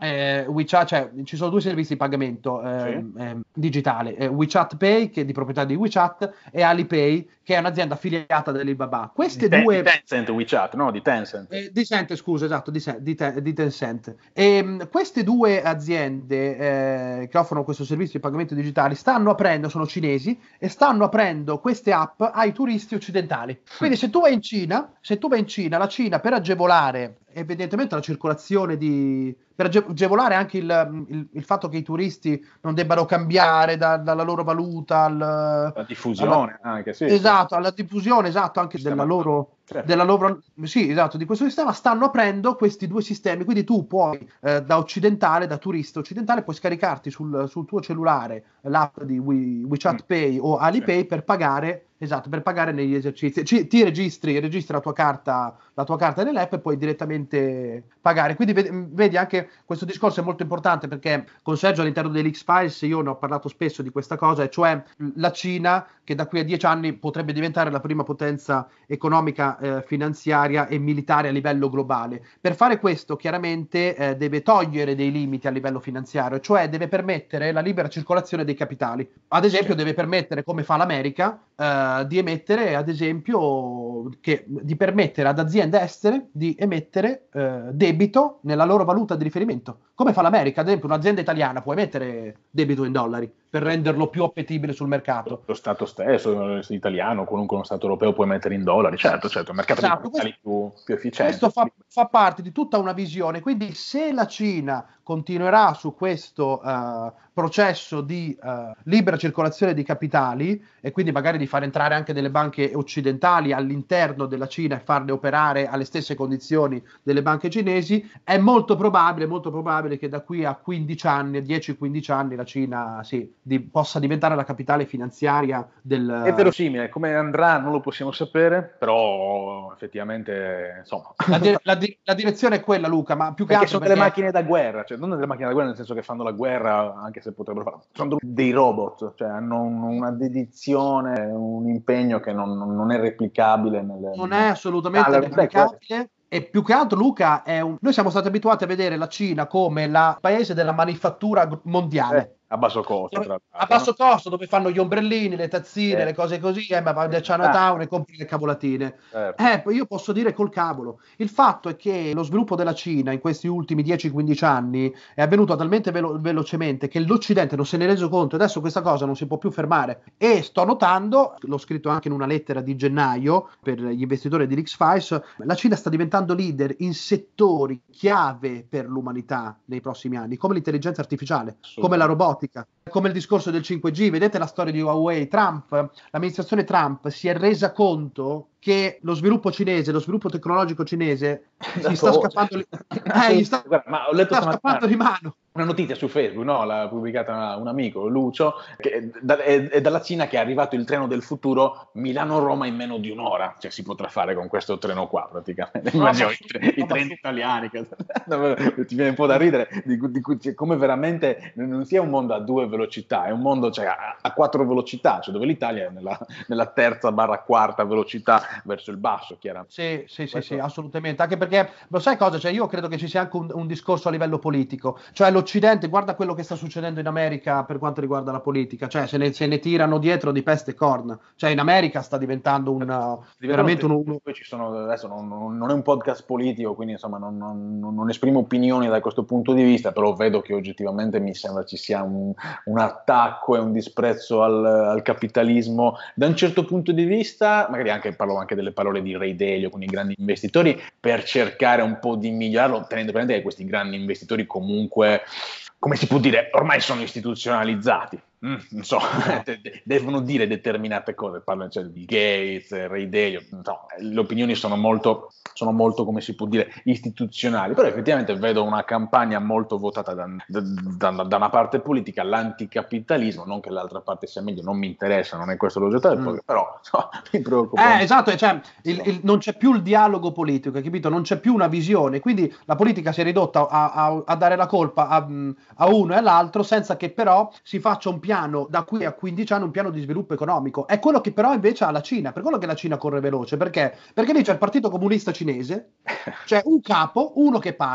Eh, WeChat, cioè, ci sono due servizi di pagamento eh, Sì. eh, digitale, eh, WeChat Pay, che è di proprietà di WeChat, e Alipay, che è un'azienda affiliata dell'Alibaba. Queste Di, Ten- due... di Tencent WeChat, no? Di Tencent. Eh, di Tencent, scusa, esatto, di, Sen- di, Ten- di Tencent. E, mh, queste due aziende eh, che offrono questo servizio di pagamento digitali stanno aprendo, sono cinesi, e stanno aprendo queste app ai turisti occidentali. Quindi se tu vai in Cina, se tu vai in Cina, la Cina per agevolare evidentemente la circolazione di... per age- agevolare anche il, il, il fatto che i turisti non debbano cambiare da- dalla loro valuta al, La diffusione alla, anche, sì. esatto, alla diffusione, esatto, anche Sistema. della loro, Certo. della loro, sì, esatto, di questo sistema. Stanno aprendo questi due sistemi, quindi tu puoi eh, da occidentale, da turista occidentale, puoi scaricarti sul, sul tuo cellulare l'app di We, WeChat Mm. Pay o Alipay Sì. per pagare. Esatto, per pagare negli esercizi. Ci, ti registri, registri la tua carta, la tua carta nell'app e puoi direttamente pagare. Quindi vedi, vedi anche questo discorso è molto importante, perché con Sergio all'interno dell'X-Files io ne ho parlato spesso di questa cosa, e cioè la Cina che da qui a dieci anni potrebbe diventare la prima potenza economica, eh, finanziaria e militare a livello globale. Per fare questo chiaramente eh, deve togliere dei limiti a livello finanziario, cioè deve permettere la libera circolazione dei capitali. Ad esempio Sì. deve permettere, come fa l'America, eh, di emettere, ad esempio, che, di permettere ad aziende estere di emettere eh, debito nella loro valuta di riferimento, come fa l'America. Ad esempio un'azienda italiana può emettere debito in dollari per renderlo più appetibile sul mercato. Lo Stato stesso, italiano, qualunque uno Stato europeo può mettere in dollari, certo, certo, il mercato Esatto, di capitali più, più efficiente. Questo fa, fa parte di tutta una visione, quindi se la Cina continuerà su questo uh, processo di uh, libera circolazione di capitali, e quindi magari di far entrare anche delle banche occidentali all'interno della Cina e farle operare alle stesse condizioni delle banche cinesi, è molto probabile, molto probabile che da qui a quindici anni, dieci quindici anni, la Cina sì, di, possa diventare la capitale finanziaria del... È verosimile, come andrà non lo possiamo sapere, però effettivamente, insomma... La, di- la, di- la direzione è quella, Luca, ma più che Perché altro sono perché... delle macchine da guerra, cioè non delle macchine da guerra nel senso che fanno la guerra, anche se potrebbero farlo, sono dei robot, cioè hanno un- una dedizione, un impegno che non, non è replicabile. Nelle, non è assolutamente Ah, replicabile. E più che altro, Luca, è un... noi siamo stati abituati a vedere la Cina come il paese della manifattura mondiale. Eh, a basso costo, tra l'altro, a basso no? costo, dove fanno gli ombrellini, le tazzine, Eh. le cose così, eh, ma vai da Chinatown e compri le cavolatine. Certo. Eh, poi io posso dire col cavolo. Il fatto è che lo sviluppo della Cina in questi ultimi dieci quindici anni è avvenuto talmente velo- velocemente che l'Occidente non se ne è reso conto, e adesso questa cosa non si può più fermare. E sto notando, l'ho scritto anche in una lettera di gennaio per gli investitori di X-Files, la Cina sta diventando leader in settori chiave per l'umanità nei prossimi anni, come l'intelligenza artificiale, come la robotica, come il discorso del cinque G. Vedete la storia di Huawei. Trump, l'amministrazione Trump si è resa conto che lo sviluppo cinese, lo sviluppo tecnologico cinese gli sta scappando, li- eh, gli sta, Guarda, ma ho letto sta scappando di mano. una notizia su Facebook, no? L'ha pubblicata un amico, Lucio, che da, è, è dalla Cina che è arrivato il treno del futuro Milano-Roma in meno di un'ora, cioè si potrà fare con questo treno qua praticamente. No, Immagino ma- i, tre- i no, ma- treni italiani, che, ti viene un po' da ridere, di, cui- di cui- cioè, come veramente non sia un mondo a due velocità, è un mondo cioè, a, a quattro velocità, cioè dove l'Italia è nella, nella terza barra quarta velocità verso il basso, chiaramente. Sì, sì, sì, Questo- sì, assolutamente. Anche perché, lo sai cosa? Cioè, io credo che ci sia anche un, un discorso a livello politico. Cioè, l'Occidente, guarda quello che sta succedendo in America per quanto riguarda la politica. Cioè, se ne, se ne tirano dietro di peste e corna. Cioè, in America sta diventando un, veramente un... un- Poi ci sono, adesso non, non- non è un podcast politico, quindi insomma non, non- non esprimo opinioni da questo punto di vista, però vedo che oggettivamente mi sembra ci sia un, un attacco e un disprezzo al, al capitalismo da un certo punto di vista, magari anche parlo anche delle parole di Ray Dalio con i grandi investitori, per cercare un po' di migliorarlo, tenendo presente che questi grandi investitori comunque, come si può dire, ormai sono istituzionalizzati. Mm, non so, de- de- devono dire determinate cose, parlano cioè, di Gates, Ray Dalio, no, le opinioni sono molto, sono molto, come si può dire, istituzionali, però effettivamente vedo una campagna molto votata da, da, da, da una parte politica, l'anticapitalismo, non che l'altra parte sia meglio, non mi interessa, non è questo l'oggetto del Mm. podcast, però no, mi preoccupa. Eh, esatto, cioè, il- il- non c'è più il dialogo politico, hai capito? Non c'è più una visione, quindi la politica si è ridotta a, a- a dare la colpa a, a uno e all'altro, senza che però si faccia un piano da qui a quindici anni, un piano di sviluppo economico. È quello che però invece ha la Cina, per quello che la Cina corre veloce, perché? Perché lì c'è il Partito Comunista Cinese, c'è un capo, uno che parla,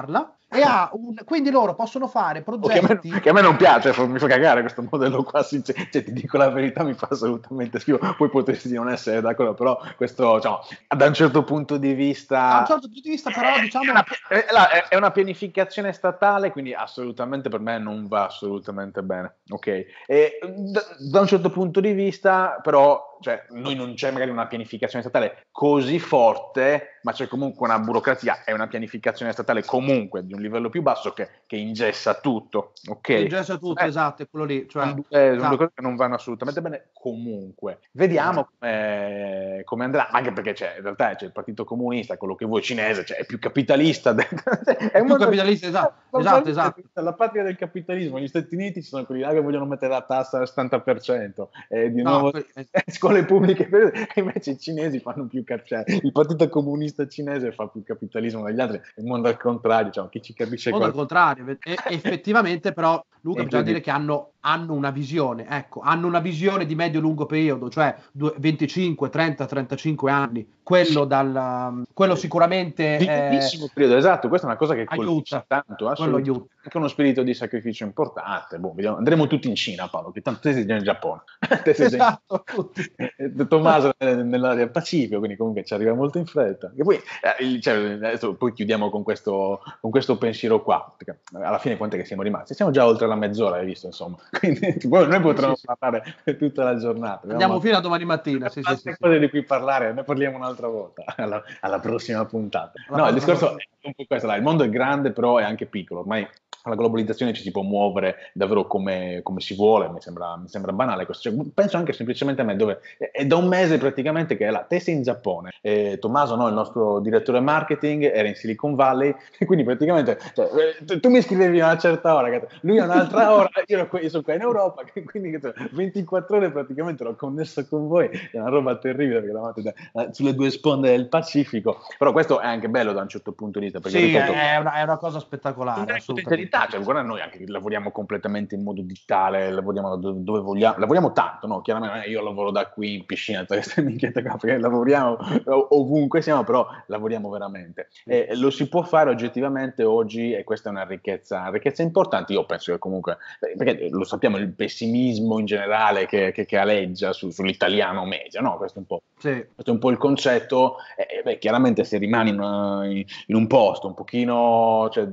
e ha un, quindi loro possono fare progetti che, a me, che a me non piace, mi fa cagare questo modello qua, cioè, cioè, ti dico la verità, mi fa assolutamente schifo, poi potresti non essere d'accordo, però questo, diciamo, da un certo punto di vista da un certo punto di vista però diciamo è una, è, è una pianificazione statale, quindi assolutamente per me non va assolutamente bene, ok? E da, da un certo punto di vista però, cioè, noi non c'è magari una pianificazione statale così forte, ma c'è comunque una burocrazia e una pianificazione statale comunque di un livello più basso che, che ingessa tutto, ok? Che ingessa tutto, eh, esatto, è quello lì. Cioè, sono, due, sono esatto. due cose che non vanno assolutamente bene comunque. Vediamo come, come andrà, anche perché c'è, in realtà c'è il Partito Comunista, quello che vuoi cinese, cioè, è più capitalista. De- è più capitalista, esatto, esatto, esatto. La patria del capitalismo, gli Stati Uniti ci sono quelli là che vogliono mettere la tassa al settanta per cento, e di No, nuovo que- scuole pubbliche, e invece i cinesi fanno più cioè, il Partito Comunista cinese fa più capitalismo degli altri, il mondo al contrario, cioè, chi ci capisce il mondo al contrario, e, effettivamente però Luca bisogna dire che hanno, hanno una visione, ecco, hanno una visione di medio-lungo periodo, cioè venticinque, trenta, trentacinque anni, quello, dal, quello sicuramente di lunghissimo eh, periodo, esatto, questa è una cosa che aiuta, tanto, assolutamente, anche uno spirito di sacrificio importante. Boh, vediamo, andremo tutti in Cina, Paolo, che tanto te sei già in Giappone, te sei esatto, in... Tommaso nell'area Pacifico, quindi comunque ci arriva molto in fretta. E poi, eh, cioè, adesso, poi chiudiamo con questo, con questo pensiero qua, perché alla fine quant'è che siamo rimasti? Siamo già oltre la mezz'ora, hai visto, insomma, quindi noi potremmo sì, sì. parlare tutta la giornata. Andiamo ma... fino a domani mattina, sì, sì, sì, cose sì. di cui parlare, ne parliamo un'altra volta, alla, alla prossima puntata. Alla no, il discorso è un po' questo, il mondo è grande, però è anche piccolo, ormai la globalizzazione ci si può muovere davvero come, come si vuole, mi sembra, mi sembra banale questo. Cioè, penso anche semplicemente a me, dove è da un mese praticamente che è là, te sei in Giappone, e Tommaso, no, il nostro direttore marketing, era in Silicon Valley, e quindi praticamente cioè, tu mi scrivevi a una certa ora, lui a un'altra ora, io, qua, io sono qua in Europa, quindi ventiquattro ore praticamente l'ho connesso con voi, è una roba terribile perché eravate da, sulle due sponde del Pacifico, però questo è anche bello da un certo punto di vista. Perché, sì, ripeto, è, una, è una cosa spettacolare, assolutamente. Cioè, guarda, noi anche lavoriamo completamente in modo digitale, lavoriamo dove vogliamo, lavoriamo tanto, no? Chiaramente io lavoro da qui in piscina, queste minchiette qua, perché lavoriamo ovunque siamo, però lavoriamo veramente. E lo si può fare oggettivamente oggi, e questa è una ricchezza, una ricchezza importante. Io penso che comunque, perché lo sappiamo, il pessimismo in generale che, che, che aleggia su, sull'italiano medio, no? Questo è un po', sì. questo è un po' il concetto. E, beh, chiaramente se rimani in, una, in un posto un pochino, cioè,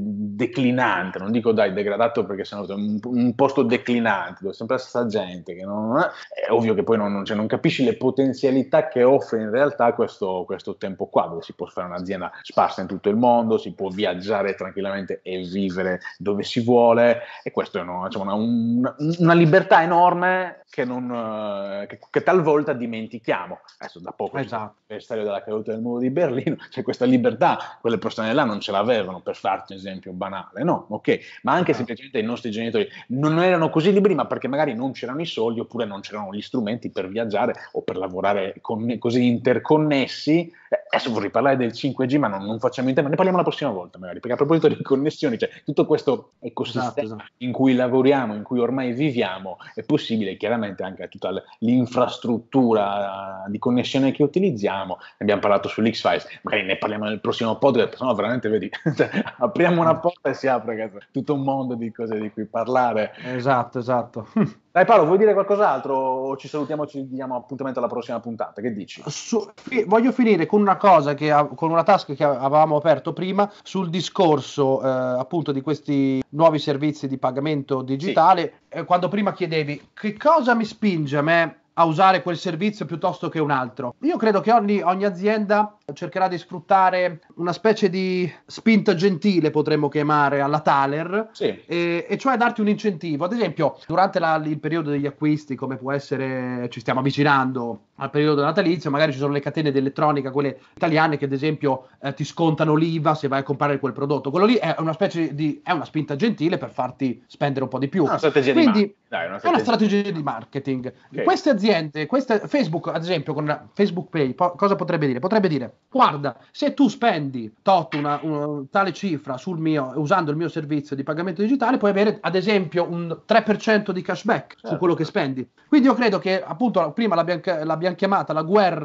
declinante, non dico dai degradato perché sennò è un, un posto declinante dove sempre sta gente che non è ovvio che poi non, cioè, non capisci le potenzialità che offre in realtà questo, questo tempo qua, dove si può fare un'azienda sparsa in tutto il mondo, si può viaggiare tranquillamente e vivere dove si vuole, e questo è una, diciamo, una, una, una libertà enorme che, non, che, che talvolta dimentichiamo. Adesso da poco esatto. l'anniversario della caduta del muro di Berlino, cioè questa libertà quelle persone là non ce l'avevano, per farti un esempio banale, no? Ok, ma anche semplicemente i nostri genitori non erano così liberi, ma perché magari non c'erano i soldi oppure non c'erano gli strumenti per viaggiare o per lavorare con, così interconnessi. Eh, adesso vorrei parlare del cinque G, ma non, non facciamo in tempo, ne parliamo la prossima volta magari, perché a proposito di connessioni, cioè tutto questo ecosistema esatto, esatto. in cui lavoriamo, in cui ormai viviamo, è possibile chiaramente anche tutta l'infrastruttura di connessione che utilizziamo. Ne abbiamo parlato sull'X-Files, magari ne parliamo nel prossimo podcast, no, veramente vedi, cioè, apriamo una porta e si apre tutto un mondo di cose di cui parlare. Esatto, esatto. Dai Paolo, vuoi dire qualcos'altro o ci salutiamo, ci diamo appuntamento alla prossima puntata? Che dici? Su, fi, voglio finire con una cosa, che con una task che avevamo aperto prima sul discorso eh, appunto di questi nuovi servizi di pagamento digitale. Sì. Eh, quando prima chiedevi che cosa mi spinge a me a usare quel servizio piuttosto che un altro. Io credo che ogni, ogni azienda cercherà di sfruttare una specie di spinta gentile, potremmo chiamare, alla Thaler, sì. e, e cioè darti un incentivo. Ad esempio, durante la, il periodo degli acquisti, come può essere, ci stiamo avvicinando al periodo natalizio, magari ci sono le catene di elettronica, quelle italiane, che ad esempio eh, ti scontano l'I V A se vai a comprare quel prodotto. Quello lì è una specie di, è una spinta gentile per farti spendere un po' di più. Una strategia Quindi, di Dai, una strategia. è una strategia di marketing. Okay. Queste aziende, queste, Facebook ad esempio con Facebook Pay, po- cosa potrebbe dire? Potrebbe dire: guarda, se tu spendi tot una, una tale cifra sul mio, usando il mio servizio di pagamento digitale, puoi avere ad esempio un tre per cento di cashback certo. su quello che spendi. Quindi io credo che appunto prima l'abbiamo, l'abbiamo chiamata la guerra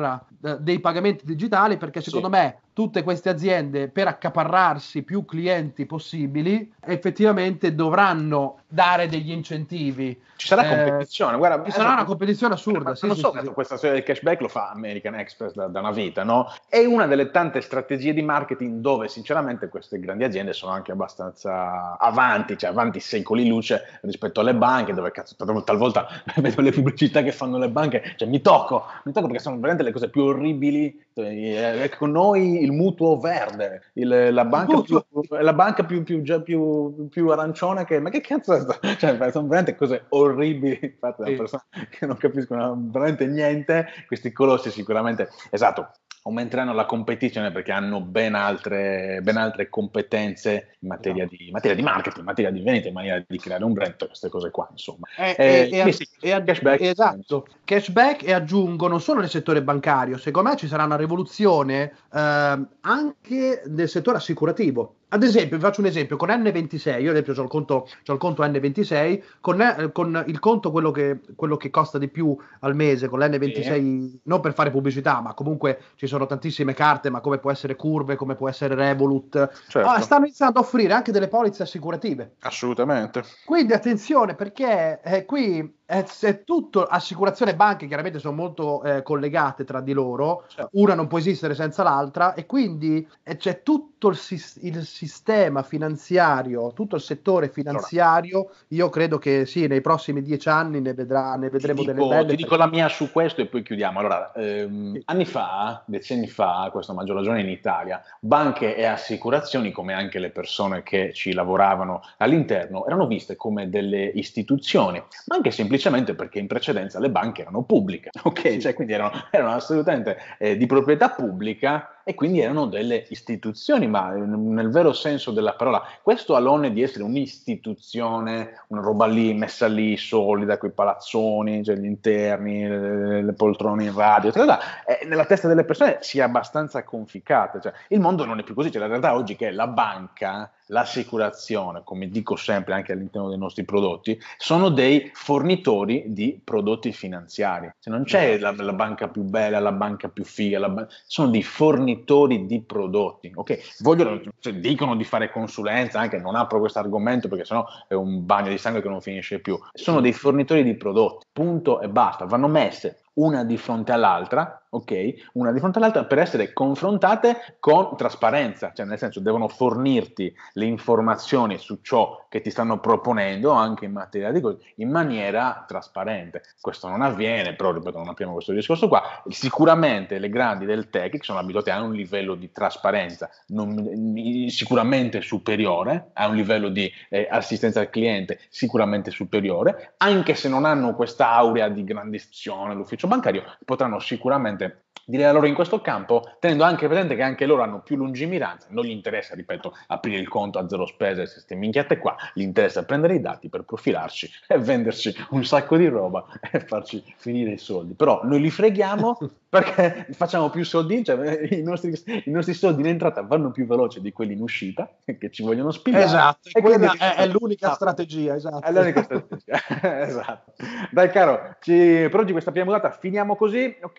eh, dei pagamenti digitali, perché secondo Sì. me tutte queste aziende, per accaparrarsi più clienti possibili, effettivamente dovranno dare degli incentivi. Ci sarà Eh, competizione, guarda, ci sarà adesso- una competizione assurda, Ma sì, non sì, so, sì, sì. questa storia del cashback lo fa American Express da, da una vita, no? È una delle tante strategie di marketing dove sinceramente queste grandi aziende sono anche abbastanza avanti, cioè avanti secoli luce rispetto alle banche, dove cazzo, talvolta vedo le pubblicità che fanno le banche, cioè mi tocco, mi tocco perché sono veramente le cose più orribili. Eh, con noi il mutuo verde, il- la banca, più, la banca più, più, già più, più arancione che... Ma che cazzo è sta? Cioè, sono veramente cose orribili fatte da Sì. persone che non capiscono veramente niente. Questi colossi sicuramente, esatto, aumenteranno la competizione perché hanno ben altre, ben altre competenze in materia di, in materia di marketing, in materia di vendita, in maniera di creare un brand, queste cose qua, insomma. E, Eh, e- e- quindi sì, e- cashback, esatto, cashback, e aggiungo non solo nel settore bancario, secondo me ci sarà una rivoluzione ehm, anche nel settore assicurativo. Ad esempio, vi faccio un esempio, con N ventisei, io ad esempio ho il conto, c'ho il conto N ventisei, con, eh, con il conto quello che, quello che costa di più al mese, con l'N ventisei, non per fare pubblicità, ma comunque ci sono tantissime carte, ma come può essere Curve, come può essere Revolut, certo. ah, stanno iniziando a offrire anche delle polizze assicurative. Assolutamente. Quindi attenzione, perché eh, qui è, è tutto, assicurazione e banche chiaramente sono molto eh, collegate tra di loro, Certo. una non può esistere senza l'altra, e quindi eh, c'è tutto il, sis- il sistema finanziario, tutto il settore finanziario. Io credo che sì, nei prossimi dieci anni ne, vedrà, ne vedremo Ti delle dico, belle. ti dico la mia su questo e poi chiudiamo. Allora, ehm, Sì. anni fa, decenni fa, questo a maggior ragione in Italia, banche e assicurazioni, come anche le persone che ci lavoravano all'interno, erano viste come delle istituzioni, ma anche semplicemente perché in precedenza le banche erano pubbliche, ok? Sì. Cioè, quindi erano, erano assolutamente eh, di proprietà pubblica e quindi erano delle istituzioni, ma nel vero senso della parola. Questo alone di essere un'istituzione, una roba lì messa lì solida, quei palazzoni, cioè gli interni, le, le poltrone in radio, eccetera, eh, nella testa delle persone si è abbastanza conficcata. Cioè, il mondo non è più così, cioè, la realtà oggi che la banca, l'assicurazione, come dico sempre anche all'interno dei nostri prodotti, sono dei fornitori di prodotti finanziari. Cioè, non c'è la, la banca più bella, la banca più figa, la ban- sono dei fornitori di prodotti. Ok, vogliono, cioè, dicono di fare consulenza, anche non apro questo argomento perché sennò è un bagno di sangue che non finisce più. Sono dei fornitori di prodotti, punto e basta. Vanno messe una di fronte all'altra, ok? Una di fronte all'altra per essere confrontate con trasparenza, cioè nel senso devono fornirti le informazioni su ciò che ti stanno proponendo anche in materia di cose in maniera trasparente. Questo non avviene, però ripeto, non apriamo questo discorso qua. Sicuramente le grandi del tech che sono abituate a un livello di trasparenza non, sicuramente superiore, a un livello di eh, assistenza al cliente sicuramente superiore, anche se non hanno questa aurea di grande istituzione, l'ufficio bancario, potranno sicuramente dire la loro in questo campo, tenendo anche presente che anche loro hanno più lungimiranza, non gli interessa, ripeto, aprire il conto a zero spese e queste minchiate qua, gli interessa prendere i dati per profilarci e venderci un sacco di roba e farci finire i soldi, però noi li freghiamo perché facciamo più soldi, cioè i nostri, i nostri soldi in entrata vanno più veloci di quelli in uscita che ci vogliono spiegare. Esatto, e quella quindi, è, è l'unica ah, strategia, esatto. È l'unica strategia, esatto. Dai caro, ci, per oggi questa prima puntata finiamo così, ok?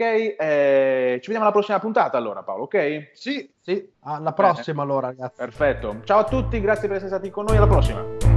Eh, ci vediamo alla prossima puntata allora Paolo, ok? Sì, sì, alla prossima allora ragazzi. Perfetto, ciao a tutti, grazie per essere stati con noi, alla prossima.